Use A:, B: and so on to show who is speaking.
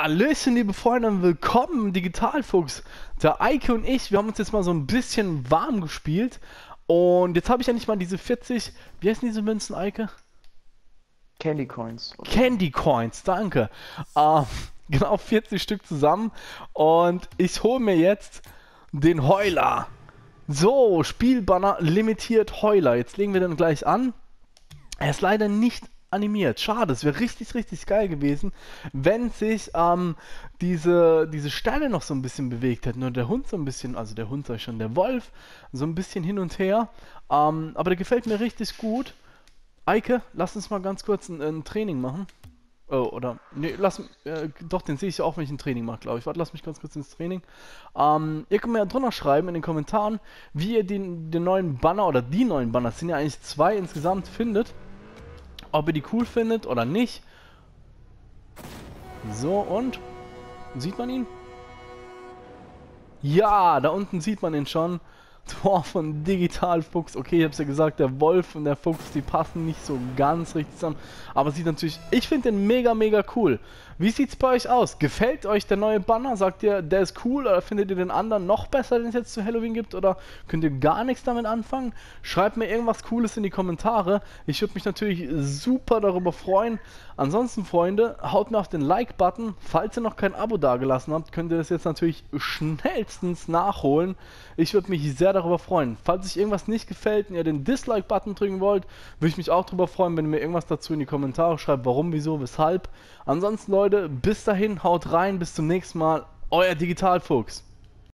A: Hallöchen, liebe Freunde, und willkommen, Digitalfuchs. Der Eike und ich, wir haben uns jetzt mal so ein bisschen warm gespielt. Und jetzt habe ich ja nicht mal diese 40, wie heißen diese Münzen, Eike?
B: Candy Coins.
A: Candy Coins, danke. Genau 40 Stück zusammen. Und ich hole mir jetzt den Heuler. So, Spielbanner limitiert Heuler. Jetzt legen wir den gleich an. Er ist leider nicht animiert. Schade, es wäre richtig, richtig geil gewesen, wenn sich diese Sterne noch so ein bisschen bewegt hätten und der Hund so ein bisschen, also der Hund sag ich schon, der Wolf, so ein bisschen hin und her. Aber der gefällt mir richtig gut. Eike, lass uns mal ganz kurz ein Training machen. Oh, oder, nee, doch, den sehe ich ja auch, wenn ich ein Training mache, glaube ich. Warte, lass mich ganz kurz ins Training. Ihr könnt mir ja drunter schreiben in den Kommentaren, wie ihr den neuen Banner oder die neuen Banner, es sind ja eigentlich zwei insgesamt, findet. Ob ihr die cool findet oder nicht. So, und? Sieht man ihn? Ja, da unten sieht man ihn schon. Tor von Digitalfuchs. Okay, ich hab's ja gesagt, der Wolf und der Fuchs, die passen nicht so ganz richtig zusammen. Aber sieht natürlich, ich finde den mega, mega cool. Wie sieht's bei euch aus? Gefällt euch der neue Banner? Sagt ihr, der ist cool? Oder findet ihr den anderen noch besser, den es jetzt zu Halloween gibt? Oder könnt ihr gar nichts damit anfangen? Schreibt mir irgendwas Cooles in die Kommentare. Ich würde mich natürlich super darüber freuen. Ansonsten, Freunde, haut mir auf den Like-Button. Falls ihr noch kein Abo dagelassen habt, könnt ihr das jetzt natürlich schnellstens nachholen. Ich würde mich sehr darüber freuen. Falls euch irgendwas nicht gefällt und ihr den Dislike-Button drücken wollt, würde ich mich auch darüber freuen, wenn ihr mir irgendwas dazu in die Kommentare schreibt, warum, wieso, weshalb. Ansonsten, Leute, bis dahin, haut rein, bis zum nächsten Mal, euer Digitalfuchs.